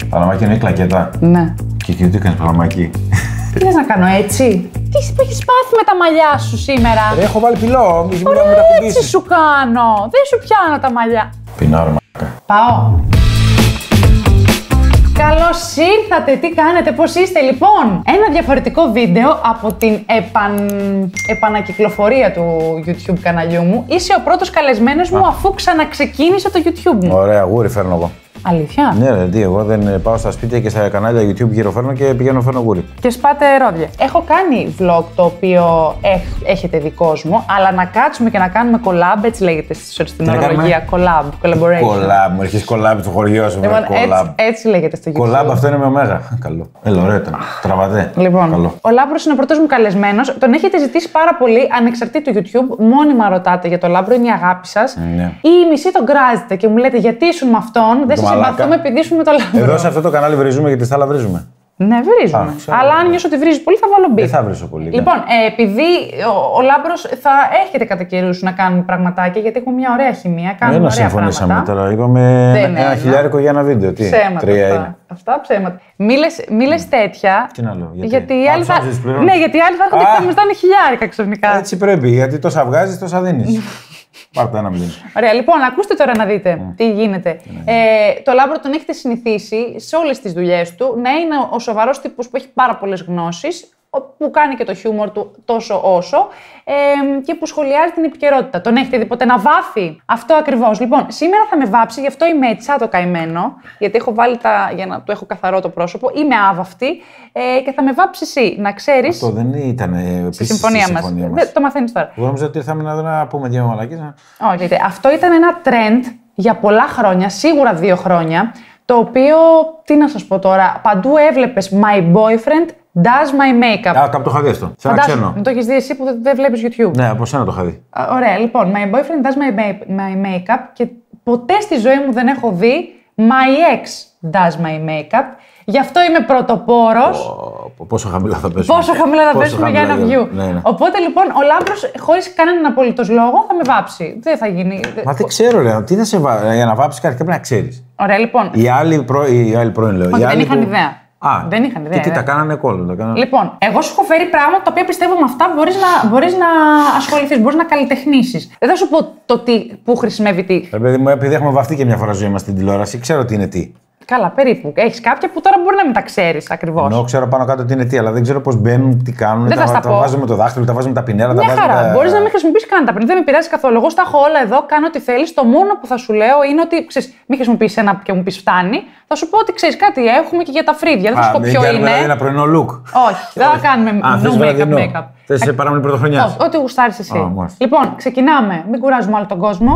Παλαμάκι είναι κλακέτα. Ναι. Και τι έκανε παλαμάκι. Τι θες να κάνω έτσι? Τι έχεις πάθει με τα μαλλιά σου σήμερα? Έχω βάλει πυλό, μη Ωραία, μου τα έτσι κουμπίσεις. σου κάνω. Δεν σου πιάνω τα μαλλιά. Πεινάρω, Πάω. Καλώς ήρθατε, τι κάνετε, πώς είστε? Λοιπόν, ένα διαφορετικό βίντεο από την επανακυκλοφορία του YouTube καναλιού μου. Είσαι ο πρώτος καλεσμένος μου αφού ξαναξεκίνησε το YouTube μου. Ωραία, γούρι φέρνω εγώ. Αλήθεια? Ναι, ρε, τι, εγώ δεν πάω στα σπίτια και στα κανάλια YouTube γύρω φέρνω και πηγαίνω φέρνω γούρι. Και σπάτε ρόδια. Έχω κάνει vlog το οποίο έχετε δικός μου, αλλά να κάτσουμε και να κάνουμε collab, έτσι λέγεται στην ορολογία. Collaboration. Collab, μου έρχεσαι collab στο χωριό σου. Λοιπόν, έτσι λέγεται στο YouTube. Collab, αυτό είναι με ωμέγα. Καλό. Έλα, ωραίο ήταν. Τραβατέ. Λοιπόν, καλό. Ο Λάμπρος είναι ο πρώτος μου καλεσμένος. Τον έχετε ζητήσει πάρα πολύ, ανεξαρτήτου YouTube. Μόνιμα ρωτάτε για τον Λάμπρο, είναι η αγάπη σας. Ναι. Ή η μισή τον κράζετε και μου λέτε γιατί ήσουν με αυτόν, δεν σε συμπαθούμε επειδή ήσουν με τον Λάμπρο. Εδώ σε αυτό το κανάλι βρίζουμε γιατί στα άλλα βρίζουμε. Ναι, βρίζουμε. Αλλά αν νιώσω ότι βρίζει πολύ, θα βάλω μπιπ. Δεν θα βρίσω πολύ. Λοιπόν, επειδή ο Λάμπρος θα έρχεται κατά καιρούς να κάνουμε πραγματάκια, γιατί έχουμε μια ωραία χημεία. Κάνουμε ωραία συμφωνήσαμε τώρα. Είπαμε ένα χιλιάρικο για ένα βίντεο. Τι, ψέματα. Αυτά ψέματα. Μη λες τέτοια. Τι να λέω, γιατί οι άλλοι θα έρχονται και θα μας δίνουν χιλιάρικα ξαφνικά. Έτσι πρέπει, γιατί τόσα βγάζεις, τόσα δίνεις. Πάρτε ένα μηδέν. Ωραία, λοιπόν, ακούστε τώρα να δείτε τι γίνεται. Το Λάμπρο τον έχετε συνηθίσει σε όλες τις δουλειές του να είναι ο σοβαρός τύπος που έχει πάρα πολλές γνώσεις, που κάνει και το χιούμορ του τόσο όσο και που σχολιάζει την επικαιρότητα. Τον έχετε δει ποτέ να βάφει? Αυτό ακριβώς. Λοιπόν, σήμερα θα με βάψει, γι' αυτό είμαι έτσι σαν το καημένο, γιατί έχω βάλει για να του έχω καθαρό το πρόσωπο. Είμαι άβαυτη και θα με βάψει εσύ. Να ξέρεις. Αυτό δεν ήταν στη συμφωνία μας. Το μαθαίνεις τώρα. Εγώ νόμιζα ότι ήρθαμε να πούμε δύο μαλακίες. Όχι, αυτό ήταν ένα trend για πολλά χρόνια, σίγουρα 2 χρόνια, το οποίο, τι να σας πω τώρα, παντού έβλεπες My boyfriend does my makeup. Κάπου το είχα δει αυτό. Σε ένα ξένο. Το έχεις δει εσύ που δεν βλέπεις YouTube. Ναι, από σένα το είχα δει. Ωραία, λοιπόν, my boyfriend does my makeup και ποτέ στη ζωή μου δεν έχω δει my ex does my makeup. Γι' αυτό είμαι πρωτοπόρος. Πόσο χαμηλά θα πέσουμε. Πόσο χαμηλά θα πέσουμε για ένα view. Ναι. Οπότε λοιπόν ο Λάμπρος, χωρίς κανέναν απολύτως λόγο, θα με βάψει. Δεν θα γίνει. Μα δεν ξέρω, ρε. Τι θα σε βάψει. Για να βάψει κάτι πρέπει να ξέρεις. Ωραία, λοιπόν. Οι άλλοι πρώην λέω. Όχι, δεν είχαν ιδέα. Δεν είχαν ιδέα. Και τι, τα κάνανε κόλλο. Λοιπόν, εγώ σου έχω φέρει πράγματα τα οποία πιστεύω με αυτά μπορείς να ασχοληθείς, μπορείς να καλλιτεχνήσεις. Δεν θα σου πω πού χρησιμεύει τι. Παιδί μου, επειδή έχουμε βαφτεί και μια φορά ζωή μας στην τηλεόραση, ξέρω τι είναι τι. Καλά, περίπου. Έχεις κάποια που τώρα μπορεί να μην τα ξέρεις ακριβώς. Ενώ ξέρω πάνω κάτω τι είναι τι, αλλά δεν ξέρω πώς μπαίνουν, τι κάνουν. Τα βάζουμε το δάχτυλο, τα βάζουμε τα πινέλα. Μια χαρά. Μπορείς να μην χρησιμοποιήσεις καν τα πινέλα. Δεν με πειράζει καθόλου. Εγώ στα έχω όλα εδώ, κάνω ό,τι θέλεις. Το μόνο που θα σου λέω είναι ότι μην χρησιμοποιήσεις ένα και μου πεις φτάνει. Θα σου πω ότι ξέρεις κάτι, έχουμε και για τα φρύδια. Δεν θα σου πω ποιο είναι. Ένα πρωινό look. Όχι, δεν θα κάνουμε no-makeup. Θες παράμονη πρωτοχρονιά. Ό,τι γουστάρεις εσύ. Λοιπόν, ξεκινάμε. Μην κουράζουμε άλλο τον κόσμο.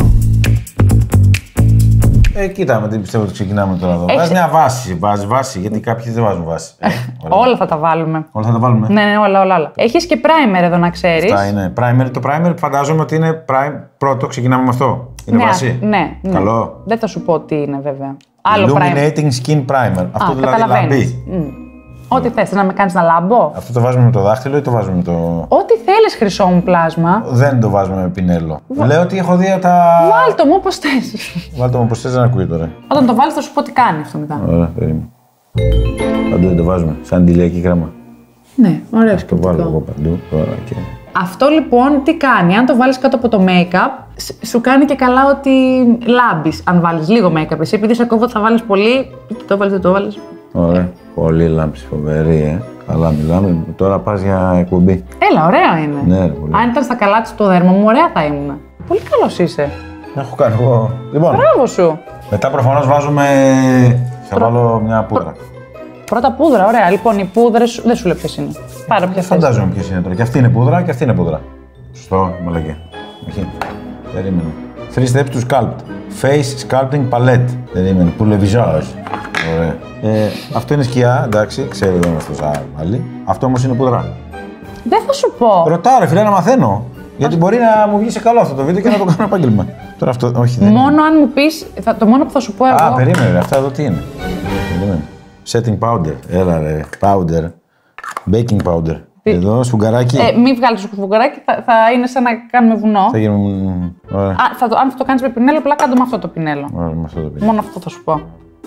Κοίτα, τι πιστεύω ότι ξεκινάμε τώρα εδώ. Βάζει μια βάση. Βάζει βάση, γιατί κάποιοι δεν βάζουν βάση. Όλα θα τα βάλουμε. Όλα θα τα βάλουμε. Ναι, όλα. Έχεις και primer εδώ να ξέρεις. Αυτά είναι. Primer, το primer φαντάζομαι ότι είναι πρώτο, ξεκινάμε με αυτό. Είναι βάση. Ναι. Καλό. Δεν θα σου πω τι είναι βέβαια. Άλλο Illuminating Skin Primer. Αυτό δηλαδή λαμπεί. Ό,τι θες, να με κάνεις να λάμπω. Αυτό το βάζουμε με το δάχτυλο ή το βάζουμε με το. Ό,τι θέλεις, χρυσό μου πλάσμα. Δεν το βάζουμε με πινέλο. Λέω ότι έχω δει τα. Βάλ' το μου όπως θες. Βάλ' το μου όπως θες, δεν ακούει τώρα. Όταν το βάλεις θα σου πω τι κάνει αυτό μετά. Ωραία, περίμενε. Παντού δεν το βάζουμε, σαν αντιλιακή γράμμα. Ναι, ωραία. Το βάλω εγώ παντού τώρα και. Αυτό λοιπόν τι κάνει, αν το βάλεις κάτω από το make-up, σου κάνει και καλά ότι λάμπεις. Αν βάλεις λίγο make-up, εσύ επειδή σε κόβω θα βάλεις πολύ. Το βάλεις, δεν το βάλεις. Ωραία. Πολύ λάμψη, φοβερή, Καλά, μιλάμε. Τώρα πας για εκπομπή. Έλα, ωραία είναι. Ναι, πολύ. Αν ήταν στα καλά της το δέρμα μου, ωραία θα ήμουν. Πολύ καλός είσαι. Έχω κάνει εγώ. Λοιπόν. Μπράβο σου. Μετά προφανώς βάζουμε. Θα βάλω μια πούδρα. Πρώτα πούδρα, ωραία. Λοιπόν, οι πούδρες δεν σου λέω ποιες είναι. Πάρε ποια θες. Φαντάζομαι ποιες είναι τώρα. Και αυτή είναι πούδρα και αυτή είναι πούδρα. Σωστό, μαλακή. Όχι. Περίμενε. 3 steps to sculpt. Face sculpting palette. Περίμενε. Pour le visage. Ωραία. Αυτό είναι σκιά, εντάξει, ξέρω δεν είμαστε άλλοι. Αυτό όμως είναι πούδρα. Δεν θα σου πω. Ρωτάω, ρε φίλε, να μαθαίνω. Γιατί μπορεί να μου βγει σε καλό αυτό το βίντεο και να το κάνω επάγγελμα. Τώρα αυτό, όχι, δεν μόνο είναι. Αν μου πεις, το μόνο που θα σου πω εγώ. Περίμενε, ρε, αυτά εδώ τι είναι. Περίμενε. Setting powder. Έλα, ρε. Powder. Baking powder. Εδώ, σφουγγαράκι. Μην βγάλεις το σφουγγαράκι, θα είναι σαν να κάνουμε βουνό. Θα γίνουμε. Αν θα το κάνεις με πινέλο, απλά κάτω με αυτό το πινέλο. Ωραία, με αυτό το πινέλο. Μόνο αυτό θα σου πω.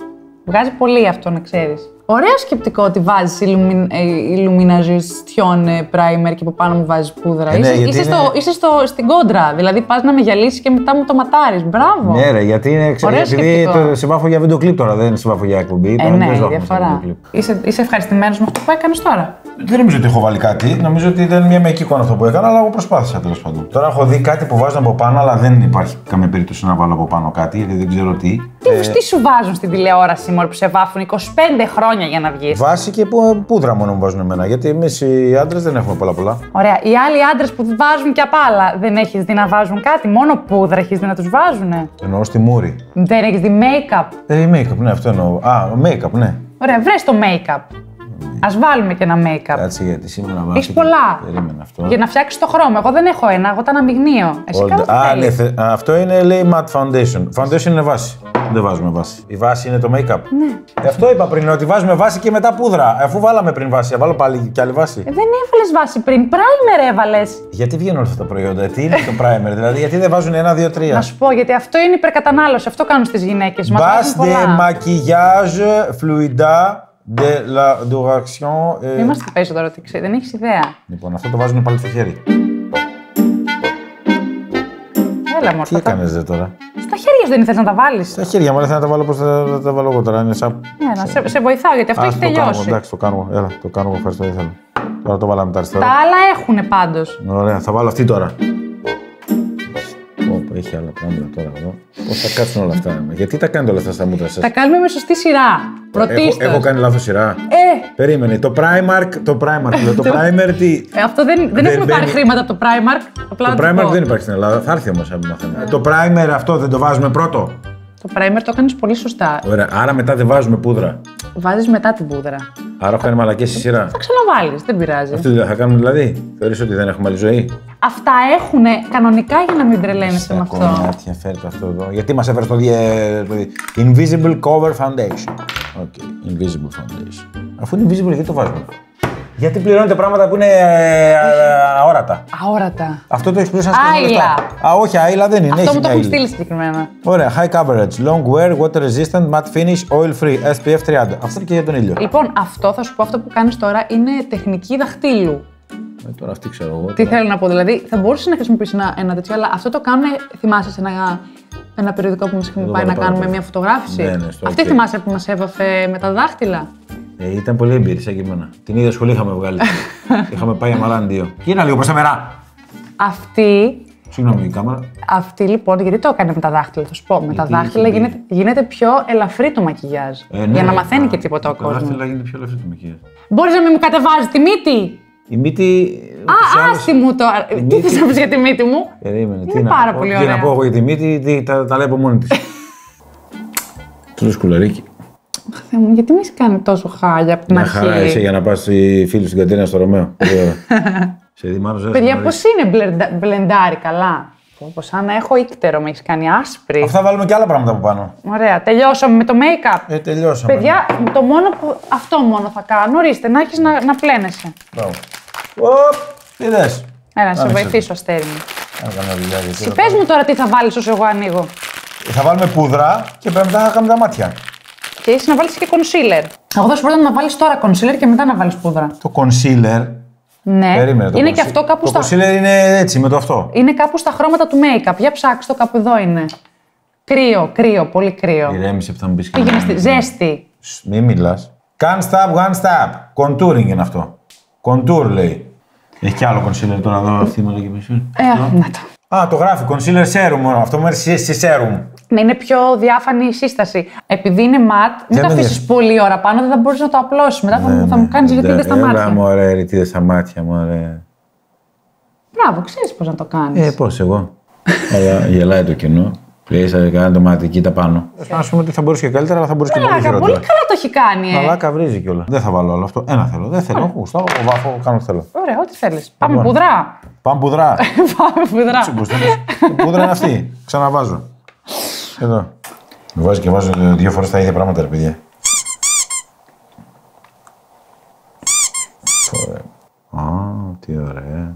Βγάζει πολύ αυτό, να ξέρεις. Ωραίο σκεπτικό ότι βάζεις illumination primer και από πάνω μου βάζεις πούδρα. Είσαι στην κόντρα. Δηλαδή πας να με γυαλίσεις και μετά μου το ματάρεις. Μπράβο. Ναι, ρε, γιατί είναι επειδή το συμβάφω για βίντεο κλιπ τώρα, δεν είναι συμβάφω για εκπομπή. Ναι, διαφορά. Είσαι ευχαριστημένος με αυτό που έκανες τώρα? Δεν νομίζω ότι έχω βάλει κάτι. Νομίζω ότι ήταν μια μεική εικόνα αυτό που έκανα, αλλά εγώ προσπάθησα τέλος πάντων. Τώρα έχω δει κάτι που βάζουν από πάνω, αλλά δεν υπάρχει καμία περίπτωση να βάλω από πάνω κάτι, γιατί δεν ξέρω τι. Τι σου βάζουν στην τηλεόραση, μόλι που σε βάφουν 25 χρόνια για να βγεις? Βάση και πούδρα μόνο μου βάζουν εμένα, γιατί εμείς οι άντρες δεν έχουμε πολλά. Ωραία. Οι άλλοι άντρες που βάζουν και απ' άλλα, δεν έχεις δει να βάζουν κάτι? Μόνο πούδρα έχεις δει να τους βάζουνε? Εννοώ στη μούρη. Δεν έχεις δει make-up? Make-up, ναι, αυτό εννοώ. Make-up, ναι. Ωραία, βρες το make-up. Ας βάλουμε και ένα make-up. Κάτσε, γιατί σήμερα βάζω. Έχεις πολλά. Περίμενα αυτό. Για να φτιάξεις το χρώμα. Εγώ δεν έχω ένα, εγώ τα αναμειγνύω. Εσύ κάνεις. Ναι, αυτό είναι, λέει, matte foundation. Foundation είναι βάση. Δεν βάζουμε βάση. Η βάση είναι το make-up. Ναι. Αυτό είπα πριν, ότι βάζουμε βάση και μετά πούδρα. Αφού βάλαμε πριν βάση, βάλω πάλι κι άλλη βάση. Δεν έβαλες βάση πριν. Primer έβαλες. Γιατί βγαίνουν όλα αυτά τα προϊόντα, τι είναι το primer, δηλαδή, γιατί δεν βάζουν 1, 2, 3. Να σου πω, γιατί αυτό είναι υπερκατανάλωση. Αυτό κάνουν στις γυναίκες. Base de maquillage fluida de la duration. Μην μας το παίζω τώρα, δεν έχεις ιδέα. Λοιπόν, αυτό το βάζουν πάλι στο χέρι. Έλα, μωρέ. Τι έκανες δε τώρα? Στα χέρια σου δεν ήθελες να τα βάλεις? Στα χέρια μου, δεν θέλω να τα βάλω πώς θα τα βάλω εγώ τώρα. Είναι σαν... Ναι, σε βοηθάω, γιατί αυτό έχει τελειώσει. Εντάξει, το κάνουμε. Έλα, το κάνουμε. Ευχαριστώ, δεν θέλω. Τώρα το βάλαμε τα αριστερά. Τα άλλα έχουνε πάντως. Ωραία, θα βάλω αυτή τώρα. Έχει άλλα πράγματα τώρα εδώ. Πώς θα κάτσουν όλα αυτά? Γιατί τα κάνετε όλα αυτά στα μούτρα σας? Τα κάνουμε με σωστή σειρά. Πρωτίστως. Έχω κάνει λάθος σειρά. Περίμενε. Το Primark. Το Primer τι. Αυτό δεν έχουμε πάρει χρήματα από το Primark. Το Primark δεν υπάρχει στην Ελλάδα. Θα έρθει όμως αν μαθαίνουμε. Το Primer αυτό δεν το βάζουμε πρώτο? Το Primer το κάνεις πολύ σωστά. Ωραία. Άρα μετά δεν βάζουμε πούδρα. Βάζεις μετά την πούδρα. Άρα έχω κάνει μαλακές στη σειρά. Θα ξαναβάλεις, δεν πειράζει. Αυτή θα κάνουμε δηλαδή? Θεωρείς ότι δεν έχουμε άλλη ζωή? Αυτά έχουνε κανονικά για να μην τρελαίνεσαι με αυτό. Κομμάτια, φέρει το αυτό εδώ. Γιατί μας έφερε το Invisible Cover Foundation. Okay, Invisible Foundation. Αφού είναι invisible, γιατί το βάζουμε? Γιατί πληρώνετε πράγματα που είναι αόρατα. Αόρατα. Αυτό το έχει πληρώσει ένα Άιλα. Όχι, άιλα δεν είναι. Αυτό μου το έχουν στείλει συγκεκριμένα. Ωραία, high coverage, long wear, water resistant, matte finish, oil free, SPF 30. Αυτό είναι και για τον ήλιο. Λοιπόν, αυτό θα σου πω, αυτό που κάνεις τώρα είναι τεχνική δαχτύλου. Τώρα αυτή ξέρω εγώ. Τι θέλω να πω, δηλαδή θα μπορούσε να χρησιμοποιήσει ένα τέτοιο, αλλά αυτό το κάνουμε. Θυμάσαι σε ένα περιοδικό που μας είχαμε πάει να κάνουμε μια φωτογράφηση? Ναι, αυτή θυμάσαι που μας έβαφε με τα δάχτυλα? Ήταν πολύ εμπειρή σαν και εμένα. Την ίδια σχολή είχαμε βγάλει. Είχαμε πάει αμαλάν 2. Γίνα λίγο προς τα μερά. Αυτή. Συγγνώμη, η κάμερα. Αυτή λοιπόν, γιατί το έκανε με τα δάχτυλα, θα σου πω. Με τα δάχτυλα γίνεται πιο ελαφρύ το μακιγιάζ. Για να μαθαίνει και τίποτα ο κόσμος. Με τα δάχτυλα γίνεται πιο ελαφρύ το μακιγιάζ. Μπορείς να μην μου κατεβάζεις τη μύτη? Η μύτη. Άστι μου τώρα. Τι θες να πεις για τη μύτη μου? Περίμενε. Είναι πάρα πολύ ωραία. Τι να πω εγώ για τη μύτη, τα λέει από μόνη της. Του σκουλαρίκι. Θεέ μου, γιατί με έχει κάνει τόσο χάλια από την αρχή? Μια χαρά είσαι για να πας στη φίλη στην κατίνα στο Ρωμαίο. Σε δημάρω ζέστη. Παιδιά, πώς είναι μπλεντάρι καλά? Όπως σαν να έχω ύκτερο, με έχεις κάνει άσπρη. Αυτά βάλουμε και άλλα πράγματα από πάνω. Ωραία, τελειώσαμε με το make-up. Τελειώσαμε. Παιδιά, το μόνο που αυτό μόνο θα κάνω, ορίστε, να έχεις να πλένεσαι. Μπράβο. Τι δες? Έλα, να σε βοηθήσω, Αστέρι μου. Εσύ πες μου τώρα τι θα βάλεις όσο εγώ ανοίγω. Θα βάλουμε πούδρα και πρέπει να κάνουμε τα μάτια. Και έχεις να βάλεις και concealer. Εγώ θα σου πρότεινα να βάλεις τώρα concealer και μετά να βάλεις πούδρα. Το concealer. Ναι, περίμενε, είναι και αυτό κάπου το στα. Το concealer είναι έτσι με το αυτό. Είναι κάπου στα χρώματα του make-up. Για ψάξτε το, κάπου εδώ είναι. Κρύο, πολύ κρύο. Ηρέμησε που θα μου πεις. Πήγαινε στη ζέστη. Μη μιλάς. Can't stop, one stop. Contouring είναι αυτό. Contour λέει. Έχει κι άλλο concealer τώρα εδώ, αυτή μου λέγει μισό. Να το. Το γράφει. Concealer serum μόνο. Αυτό μου έρθει σε serum. Να είναι πιο διάφανη η σύσταση. Επειδή είναι ματ, μην το αφήσεις πολύ ώρα πάνω, δεν θα μπορείς να το απλώσεις. Μετά θα μου κάνεις ρητίδες στα μάτια. Έλα μωρέ, ρητίδες στα μάτια, μωρέ. Μπράβο, ξέρεις πώς να το κάνεις. Πώς εγώ. Αλλά γελάει το κοινό. Λέει, θα κάνει το μάτι, κοίτα πάνω. Α πούμε ότι θα μπορούσε και καλύτερα, αλλά θα μπορούσε και πολύ χειρότερα. Πολύ καλά το έχει κάνει. Μαλάκα βρίζει κιόλα. Δεν θα βάλω όλο αυτό. Ένα θέλω. Δεν θέλω. Γουστάω, βάφω, κάνω θέλω. Ωραία, ό,τι θέλεις. Πάμε πουδρά. Πάμε πουδρά. Πάμε πουδρά. Πούδρα είναι αυτή. Ξαναβάζω. Εδώ. Με βάζει και βάζω 2 φορές τα ίδια πράγματα, ρε παιδιά. Τι ωραία.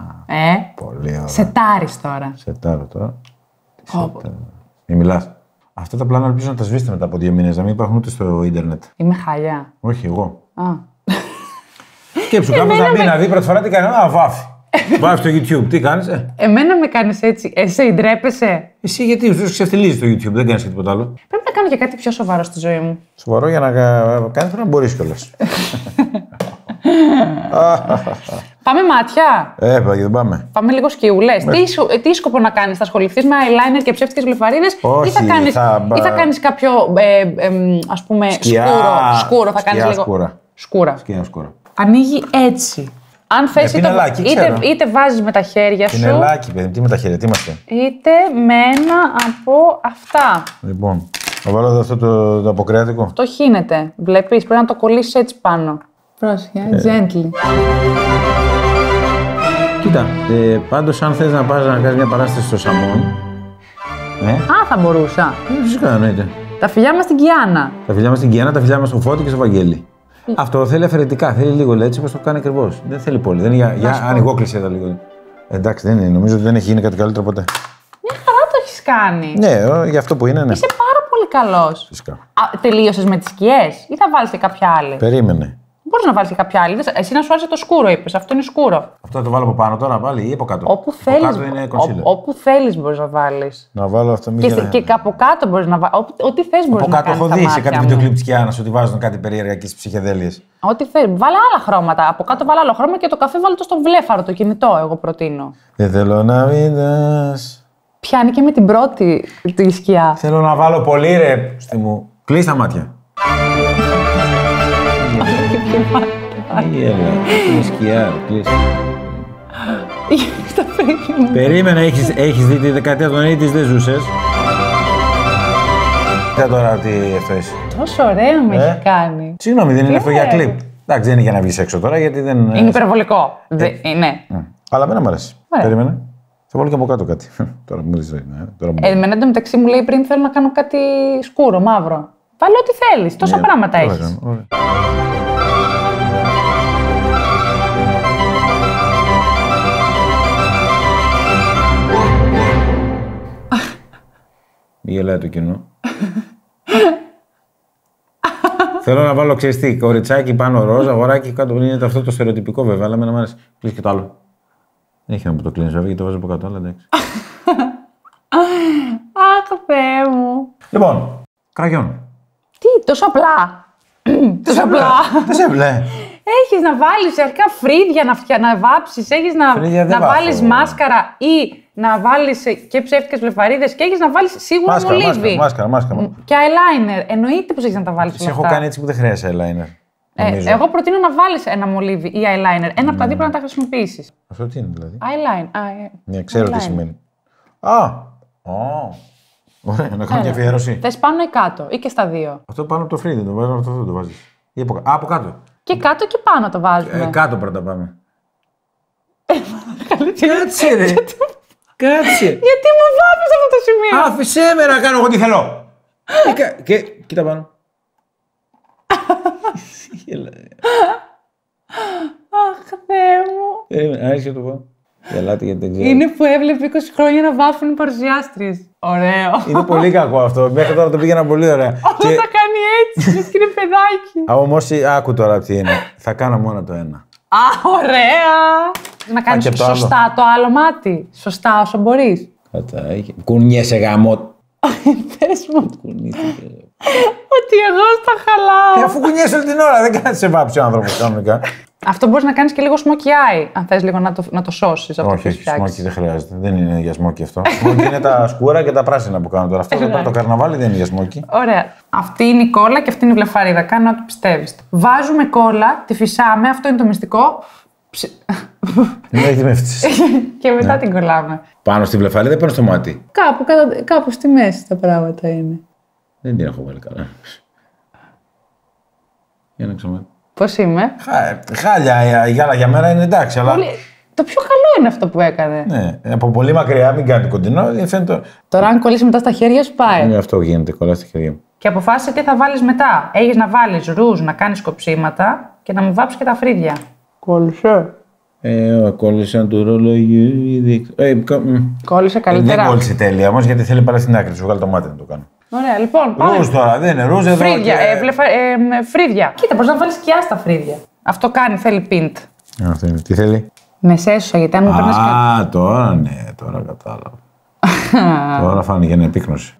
Πολύ ωραία. Σετάρεις τώρα. Σετάρω τώρα. Μη μιλάς. Αυτά τα πλάνα ελπίζω να τα σβήσετε μετά από 2 μήνες, να μην υπάρχουν ούτε στο ίντερνετ. Είμαι χαλιά. Όχι, εγώ. Α. Σκέψου κάποιος να μπει να δει πρώτη φορά τι κάνει. Α, βάφει. Βάφει στο YouTube, τι κάνεις, Εμένα με κάνεις έτσι. Εσύ ντρέπεσαι. Εσύ γιατί σου ξεφτιλίζεις στο YouTube, δεν κάνεις και τίποτα άλλο. Πρέπει να κάνω και κάτι πιο σοβαρό στη ζωή μου. Σοβαρό για να κάνεις πρέπει να μπορείς κιόλας. Πάμε μάτια. Δεν πάμε. Πάμε λίγο σκιούλες. Τι σκοπό να κάνεις, θα ασχοληθείς με eyeliner και ψεύτικες βλεφαρίδες ή θα κάνεις κάποιο ας πούμε σκούρο, θα κάνεις λίγο. Σκούρα. Ανοίγει έτσι. Αν θες είτε βάζεις με τα χέρια σου. Πινελάκι, παιδί, τι με τα χέρια, τι είμαστε. Είτε με ένα από αυτά. Λοιπόν, θα βάλω εδώ αυτό το αποκρεάτικο. Αυτό χύνεται. Βλέπεις, πρέπει να το κολλήσεις έτσι πάνω. Πρόσεχε, gently. Κοίτα, πάντως αν θες να πας να κάνεις μια παράσταση στο Σαμόν. Α, θα μπορούσα. Φυσικά, εννοείται. Τα φιλιά μας στην Κιάννα. Τα φιλιά μας στην Κιάννα, τα φιλιά μας στο Φώτη και στο Βαγγέλη. Αυτό θέλει αφαιρετικά, θέλει λίγο έτσι όπως το κάνει ακριβώς. Δεν θέλει πολύ. Δεν είναι για ανοιγόκληση εδώ λίγο. Εντάξει, δεν είναι. Νομίζω ότι δεν έχει γίνει κάτι καλύτερο ποτέ. Μια χαρά το έχεις κάνει. Ναι, για αυτό που είναι, ναι. Είσαι πάρα πολύ καλός. Φυσικά. Τελείωσες με τις σκιές ή θα βάλεις και κάποια άλλη. Περίμενε. Μπορείς να βάλεις και κάποια άλλη. Εσύ να σου άρεσε το σκούρο, είπες. Αυτό είναι σκούρο. Αυτό θα το βάλω από πάνω τώρα πάλι ή από κάτω. Όπου θέλεις. Κάτω είναι concealer. Όπου θέλεις μπορείς να βάλεις. Να βάλω αυτό Και από κάτω μπορείς να βάλεις. Ό,τι θες μπορείς να κάνεις. Από κάτω έχω δει σε κάτι βιντεοκλίπ της Κιάννας ότι βάζουν κάτι περίεργα και στις ψυχεδέλειες. Ό,τι θες. Βάλε άλλα χρώματα. Από κάτω βάλε άλλο χρώμα και το καφέ βάλε το στο βλέφαρο, το κινητό. Εγώ προτείνω. Δεν θέλω να видάς. Πιάνει και με την πρώτη τη σκιά. Θέλω να βάλω πολύ ρε. Μου. Κλείς τα μάτια. Είναι σκιά, κλείς. Στα φρύδια μου. Περίμενε, έχεις δει τη δεκαετία των 80's, δεν ζούσες. Κοίτα τώρα τι αυτό είσαι. Τόσο ωραίο με έχει κάνει. Συγγνώμη, δεν είναι αυτό για κλιπ. Εντάξει, δεν είναι για να βγεις έξω τώρα γιατί δεν. Είναι υπερβολικό. Ναι. Αλλά εμένα μου αρέσει. Περίμενε. Θα βάλω και από κάτω κάτι. Τώρα μου δεις. Εμένα εντωμεταξύ μου λέει πριν θέλω να κάνω κάτι σκούρο, μαύρο. Βάλε ό,τι θέλεις. Τόσα πράγματα έχεις. Μη γελάει το κοινό. Θέλω να βάλω ξεστή, κοριτσάκι πάνω ροζ, αγοράκι κάτω. Είναι αυτό το στερεοτυπικό βέβαια, αλλά εμένα μου άρεσε. Κλείς και το άλλο. Δεν έχει να μου το κλείνεις βέβαια, γιατί το βάζω από κάτω, αλλά εντάξει. Αχ, Θεέ μου. Λοιπόν, κραγιόν. Τι, τόσο απλά. Τόσο απλά. Δεν σε βλέ. Έχεις να βάλεις αρχικά φρύδια να βάψεις, έχεις να βάλεις μάσκαρα ή να βάλεις και ψεύτικες βλεφαρίδες και έχεις να βάλεις σίγουρα μολύβι. Μάσκαρα. Και eyeliner. Εννοείται πως έχεις να τα βάλεις όλα αυτά. Έχω κάνει έτσι που δεν χρειάζεται eyeliner. Εγώ προτείνω να βάλεις ένα μολύβι ή eyeliner. Ένα από τα δύο πρέπει να τα χρησιμοποιήσεις. Αυτό τι είναι δηλαδή. Eyeliner. Ναι, ξέρω τι σημαίνει. Ωραία, να κάνω μια αφιέρωση. Θες πάνω ή κάτω ή και στα δύο. Αυτό πάνω από το φρύδι το βάζω, αυτό το βάζεις. Ή από κάτω. Και κάτω και πάνω το βάζουμε. Κάτω πρώτα πάμε. Κάτσε ρε. Κάτσε. Γιατί μου βάφεις αυτό το σημείο. Άφησέ με να κάνω εγώ τι θέλω. Και κοίτα πάνω. Αχ, Θεέ μου. Άρχισε το πω. Γελάτε γιατί δεν ξέρω. Είναι που έβλεπε 20 χρόνια να βάφουν παρουσιάστριες. Ωραίο. Είναι πολύ κακό αυτό. Μέχρι τώρα το πήγαινα πολύ ωραία. Όλα θα κάνει έτσι, λες και είναι παιδάκι. Όμως άκου τώρα τι είναι. Θα κάνω μόνο το ένα. Α, ωραία. Να κάνεις σωστά το άλλο μάτι. Σωστά όσο μπορείς. Κουνιέσαι γαμό. Πες μου. Ότι εγώ στα χαλάω. Αφού κουνιέσαι όλη την ώρα, δεν κάνεις σε βάψει ο άνθρωπος κανονικά. Αυτό μπορείς να κάνεις και λίγο smokey eye, αν θες λίγο να το σώσεις. Όχι, smokey δεν χρειάζεται. Δεν είναι για smokey αυτό. Smokey είναι τα σκούρα και τα πράσινα που κάνω τώρα. Αυτό το καρναβάλι δεν είναι για smokey. Ωραία. Αυτή είναι η κόλλα και αυτή είναι η βλεφαρίδα. Κάνε ό,τι πιστεύεις. Βάζουμε κόλλα, τη φυσάμε, αυτό είναι το μυστικό. Ναι, με φτύσεις. Και μετά την κολλάμε. Πάνω στη βλεφαρίδα ή πάνω στο μάτι. Κάπου στη μέση τα πράγματα είναι. Δεν την έχω βάλει καλά. Για να ξανά. Πώς είμαι. Χάλια, η γάλα για μένα είναι εντάξει, αλλά. Το πιο καλό είναι αυτό που έκανε. Ναι, από πολύ μακριά, μην κάνει κοντινό. Τώρα, αν κολλήσει μετά στα χέρια σου, πάει. Ναι, αυτό γίνεται, κολλά στα χέρια μου. Και αποφάσισε τι θα βάλεις μετά. Έχεις να βάλεις ρούζ, να κάνεις κοψίματα και να μου βάψεις και τα φρύδια. Κόλλησε. Κόλλησαν του ρολογιού. Κόλλησε καλύτερα. Δεν κόλλησε τέλεια όμως γιατί θέλει πάρα στην άκρη. Σου βγάλει το μάτι να το κάνω. Ωραία, λοιπόν. Πάμε. Ρούζ τώρα, δεν είναι ρούζ εδώ. Φρύδια. Και... Φρύδια. Κοίτα, μπορεί να βάλει σκιά στα φρύδια. Αυτό κάνει, θέλει πιντ. Τι θέλει. Μεσέσουσα, γιατί αν μου παίρνει κάτι. Τώρα ναι, τώρα κατάλαβα. Τώρα φάνηκε μια επίκνωση.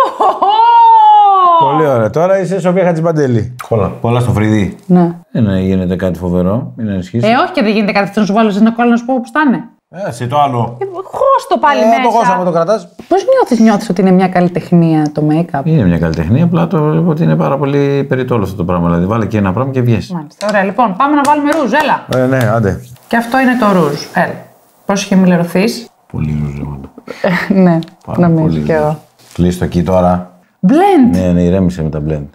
Πολύ ωραία. Τώρα είσαι Σοφία Χατζημπαντέλη. Κόλλα στο φρύδι. Ναι. Δεν γίνεται κάτι φοβερό. Μην ανησυχείς. Όχι και δεν γίνεται κάτι. Θα να σου βάλω ένα κόλλο να σου πω που στάνε. Εσύ το άλλο. Χώστο πάλι μέσα. Το χώσαμε, το κρατάς. Πώς νιώθεις ότι είναι μια καλλιτεχνία το make-up? Είναι μια καλλιτεχνία, απλά το βλέπω ότι είναι πάρα πολύ περιττόλο αυτό το πράγμα. Δηλαδή, βάλε και ένα πράγμα και βγες. Μάλιστα. Ωραία, λοιπόν, πάμε να βάλουμε ρούζ, έλα. Ναι, άντε. Και αυτό είναι το ρούζ. Έλα. Πρόσεχε, μην λερωθείς. Πολύ ρούζ, εγώ. Ναι, νομίζω κι εγώ. Κλείς το εκεί τώρα. Blend. Ναι, ηρέμησε με τα blend.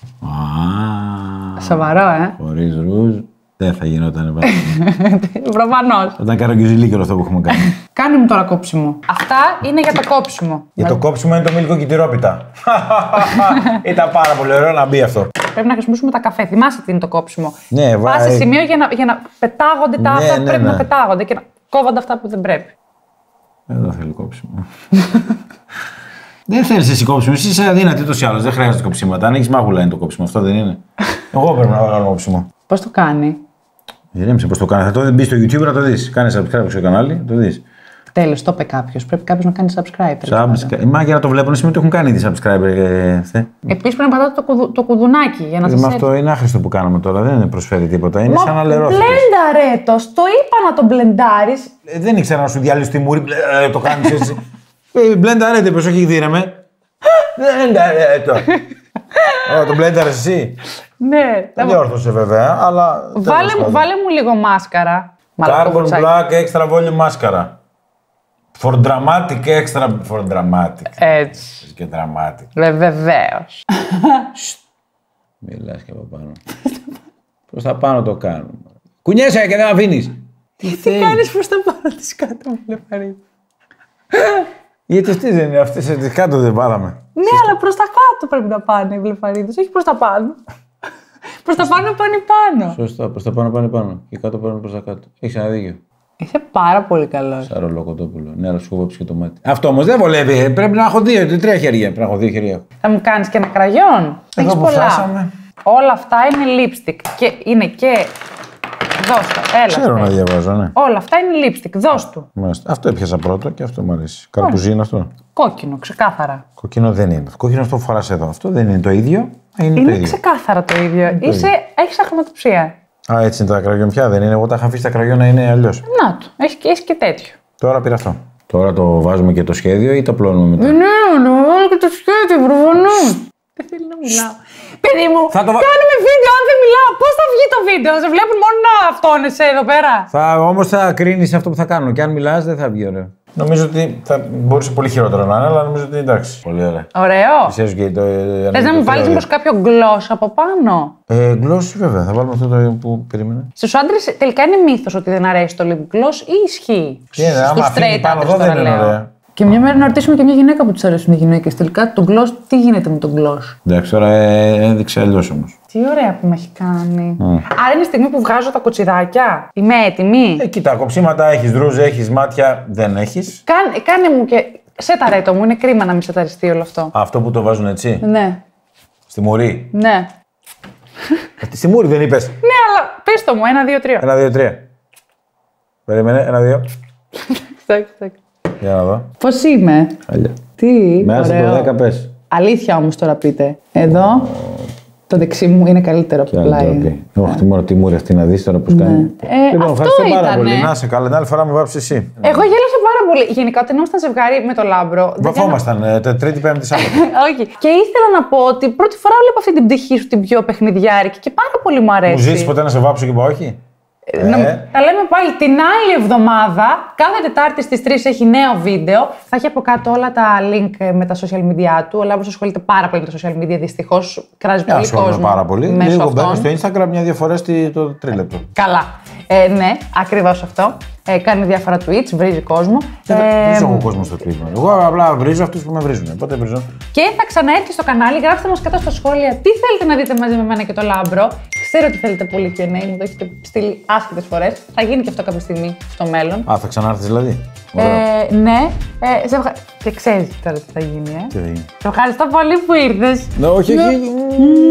Σοβαρό, Χωρίς ρούζ δεν θα γινόταν. Προφανώς. Θα ήταν καραγκιουζιλίκι όλο αυτό που έχουμε κάνει. Κάνε μου τώρα κόψιμο. Αυτά είναι για το κόψιμο. Για το κόψιμο είναι το μήλικο κοιτηρόπιτα. Ήταν πάρα πολύ ωραίο να μπει αυτό. Πρέπει να χρησιμοποιήσουμε τα καφέ. Θυμάσαι τι είναι το κόψιμο. Ναι, πας σε σημείο για να πετάγονται τα αυτά που πρέπει να πετάγονται και να κόβονται αυτά που δεν πρέπει. Δεν θέλει κόψιμο. Δεν θέλει εσύ κόψιμο. Εσύ είσαι αδύνατη ούτως ή άλλως. Δεν χρειάζεται κόψιματα. Αν έχει μάγουλα είναι το κόψιμο. Αυτό δεν είναι. Εγώ πρέπει να κάνω κόψιμο. Πώς το κάνει? Ηρέμησε πώς το κάνει. Θα το μπει στο YouTube να το δει. Κάνε subscribe στο κανάλι, το δει. Τέλος, το είπε κάποιος. Πρέπει κάποιος να κάνει subscribe. Μα για να το βλέπουν σημαίνει ότι έχουν κάνει τη subscribe. Επίσης πρέπει να πατάτε το κουδουνάκι για να σας έρθει. Αυτό είναι άχρηστο που κάναμε τώρα. Δεν προσφέρει τίποτα. Είναι σαν να λερώθηκε. Μπλένταρε το. Το είπα να το μπλεντάρεις. Δεν ήξερα να σου διαλύσει τη μούρη. Το κάνει έτσι. Μπλένταρε το, όχι δίρεμε. Μπλένταρε το. Το μπλένταρε εσύ. Ναι. Δεν διόρθωσε βέβαια, αλλά. Βάλε μου λίγο μάσκαρα. Carbon Black Extra Volume μάσκαρα. For dramatic, extra for dramatic. Έτσι. Και dramatic. Βεβαίως. Μιλάς και από πάνω. Προς τα πάνω το κάνω. Κουνιέσαι και δεν αφήνεις. Τι κάνεις προς τα πάνω της κάτω μου, Λεφαρίδη. Γιατί αυτή δεν είναι, αυτές τις κάτω δεν βάλαμε. Ναι, αλλά προς τα κάτω πρέπει να πάνε οι Βλεφαρίδες, όχι προς τα πάνω. Προς τα πάνω πάνε πάνω. Σωστά, προς τα πάνω πάνε πάνω. Και κάτω πάνε προς τα κάτω. Έχεις ένα δίκιο. Είσαι πάρα πολύ καλό. Σαν ρολοκοτόπουλο. Ναι, αλλά σου κόψει και το μάτι. Αυτό όμως δεν βολεύει. Πρέπει να έχω τρία χέρια. Πρέπει να έχω δύο χέρια. Θα μου κάνεις και ένα κραγιόν. Έχεις πολλά. Φτάσαμε. Όλα αυτά είναι lipstick. Και είναι και. Δώσ' το. Έλα. Ξέρω να διαβάζω, ναι. Όλα αυτά είναι lipstick. Δώσ' του. Μάλιστα. Αυτό έπιασα πρώτο και αυτό μου αρέσει. Καρπουζί είναι αυτό. Κόκκινο, ξεκάθαρα. Κόκκινο δεν είναι. Κόκκινο αυτό που φοράς εδώ. Αυτό δεν είναι το ίδιο. Είναι το ίδιο. Ξεκάθαρα το ίδιο. Έχεις αχρωματοψία. Α, έτσι είναι τα κραγιόν πια, δεν είναι. Εγώ τα είχα αφήσει τα κραγιόν να είναι αλλιώς. Να του. Έχει και τέτοιο. Τώρα πήρα αυτό. Τώρα το βάζουμε και το σχέδιο ή το πλώνουμε μετά. Ναι, να βάλω και το σχέδιο, προφανώς. Δεν θέλει να μιλάω. Παιδί μου, κάνουμε βίντεο. Αν δεν μιλάω, πώς θα βγει το βίντεο? Σε βλέπουν μόνο να αυτόνεσαι εδώ πέρα. Όμως θα κρίνεις αυτό που θα κάνω. Και αν μιλάς, δεν θα βγει ωραίο. Νομίζω ότι θα μπορούσε πολύ χειρότερο να είναι, αλλά νομίζω ότι εντάξει. Πολύ ωραία. Ωραίο. Θες να μου βάλεις μήπως κάποιο gloss από πάνω? Gloss, βέβαια. Θα βάλουμε αυτό το που περίμενε. Στους άντρες τελικά είναι μύθος ότι δεν αρέσει το lip gloss ή ισχύει? Στους straight πάνω εδώ δεν είναι ωραία. Και μια μέρα να ρωτήσουμε και μια γυναίκα που της αρέσουν οι γυναίκες. Τελικά το gloss, τι γίνεται με το gloss? Εντάξει, τώρα έδειξε αλλιώς όμως. Τι ωραία που με έχει κάνει. Άρα είναι η στιγμή που βγάζω τα κοτσιδάκια. Είμαι έτοιμη. Κοίτα, κοψίματα έχεις, ρούζ έχεις, μάτια δεν έχεις. Κάνε μου και. Σεταρέτο μου, είναι κρίμα να μην σεταριστεί όλο αυτό. Αυτό που το βάζουν έτσι. Ναι. Στη μουρή. Ναι. Στη μουρή δεν είπες. Ναι, αλλά πες το μου, 1, 2, 3. 1, 2, 3. Περίμενε, 1, 2. Εντάξει. Για να δω. Πώς είμαι? Καλιά. Τι, μέσα ωραίο. το 10 πες. Αλήθεια όμως τώρα πείτε. Εδώ, το δεξί μου είναι καλύτερο από το πλάι. Όχι, τι μούρη αυτή να δεις τώρα πώς κάνει. Λοιπόν, ευχαριστώ πάρα πολύ. Να είσαι καλά, την άλλη φορά με βάψεις εσύ. Εγώ γέλασα πάρα πολύ. Γενικά, όταν ήμασταν ζευγάρι με το Λάμπρο. Βαφόμασταν Τρίτη, Πέμπτη, Σάββατο. Όχι. Και ήθελα να πω ότι πρώτη φορά βλέπω αυτή την πτυχή σου την πιο παιχνιδιάρικη και πάρα πολύ μου αρέσει. Μου ζήσεις ποτέ να σε βάψω και είπα όχι? Τα λέμε πάλι την άλλη εβδομάδα. Κάθε Τετάρτη στις 3 έχει νέο βίντεο. Θα έχει από κάτω όλα τα link με τα social media του. Ο Λάμπρος ασχολείται πάρα πολύ με τα social media. Δυστυχώς κράζει πολύ κόσμο. Πάρα πολύ. Λίγο μπαίνω στο Instagram μια-δύο φορές το τρίλεπτο. Καλά. Ναι, ακριβώς αυτό. Κάνει διάφορα tweets, βρίζει κόσμο. Βρίζω εγώ κόσμο στο tweet. Εγώ απλά βρίζω αυτούς που με βρίζουν. Πότε βρίζω. Και θα ξαναέρθει στο κανάλι. Γράψτε μας κάτω στα σχόλια τι θέλετε να δείτε μαζί με μένα και το Λάμπρο. Ξέρω ότι θέλετε πολύ Q&A, μου το έχετε στείλει άσχετες φορές. Θα γίνει και αυτό κάποια στιγμή στο μέλλον. Θα ξανάρθεις δηλαδή. Ναι. Και ξέρεις τώρα τι θα γίνει, Τι θα γίνει. Σε ευχαριστώ πολύ που ήρθες. Ναι, όχι.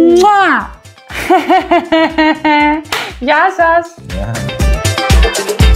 Γεια σας. Γεια.